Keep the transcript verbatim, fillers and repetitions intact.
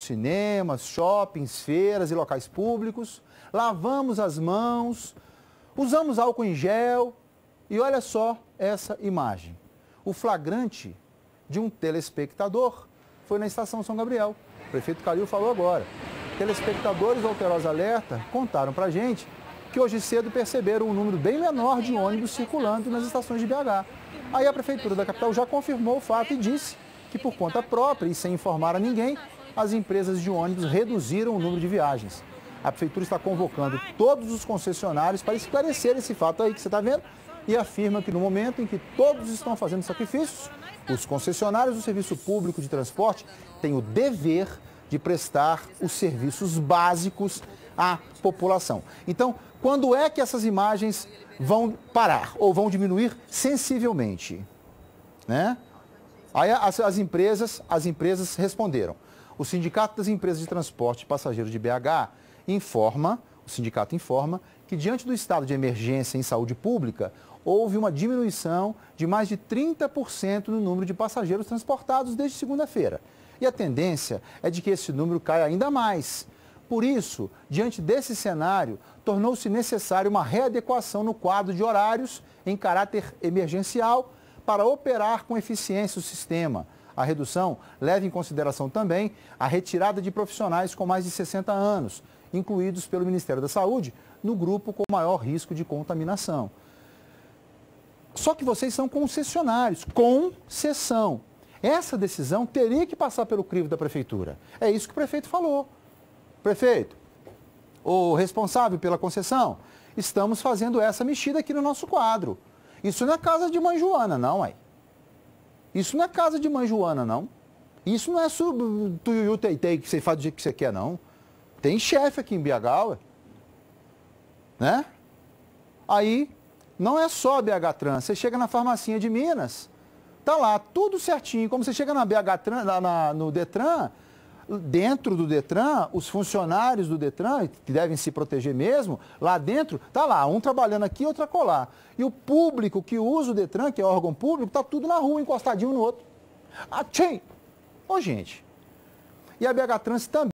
cinemas, shoppings, feiras e locais públicos, lavamos as mãos, usamos álcool em gel e olha só essa imagem. O flagrante de um telespectador foi na Estação São Gabriel. O prefeito Calil falou agora. Telespectadores do Alterosa Alerta contaram pra gente que hoje cedo perceberam um número bem menor de ônibus circulando nas estações de B H. Aí a Prefeitura da capital já confirmou o fato e disse que por conta própria e sem informar a ninguém, as empresas de ônibus reduziram o número de viagens. A Prefeitura está convocando todos os concessionários para esclarecer esse fato aí que você está vendo e afirma que no momento em que todos estão fazendo sacrifícios, os concessionários do serviço público de transporte têm o dever de prestar os serviços básicos à população. Então, quando é que essas imagens vão parar ou vão diminuir sensivelmente? Né? Aí as, as, empresas, as empresas responderam. O Sindicato das Empresas de Transporte de Passageiros de B H informa, o sindicato informa, que diante do estado de emergência em saúde pública, houve uma diminuição de mais de trinta por cento no número de passageiros transportados desde segunda-feira. E a tendência é de que esse número caia ainda mais. Por isso, diante desse cenário, tornou-se necessário uma readequação no quadro de horários em caráter emergencial para operar com eficiência o sistema. A redução leva em consideração também a retirada de profissionais com mais de sessenta anos, incluídos pelo Ministério da Saúde, no grupo com maior risco de contaminação. Só que vocês são concessionários, concessão. Essa decisão teria que passar pelo crivo da Prefeitura. É isso que o prefeito falou. Prefeito, o responsável pela concessão, estamos fazendo essa mexida aqui no nosso quadro. Isso não é casa de mãe Joana, não, aí. Isso não é casa de mãe Joana, não. Isso não é tuiuiu teitei que você faz do jeito que você quer, não. Tem chefe aqui em B H, ué. Né? Aí, não é só a B H Trans. Você chega na farmacinha de Minas, tá lá tudo certinho. Como você chega na B H Trans, na, na, no Detran, dentro do Detran, os funcionários do Detran, que devem se proteger mesmo, lá dentro, tá lá, um trabalhando aqui, outro acolá. E o público que usa o Detran, que é órgão público, tá tudo na rua, encostadinho no outro. Atchim! Ô, gente. E a B H Trans também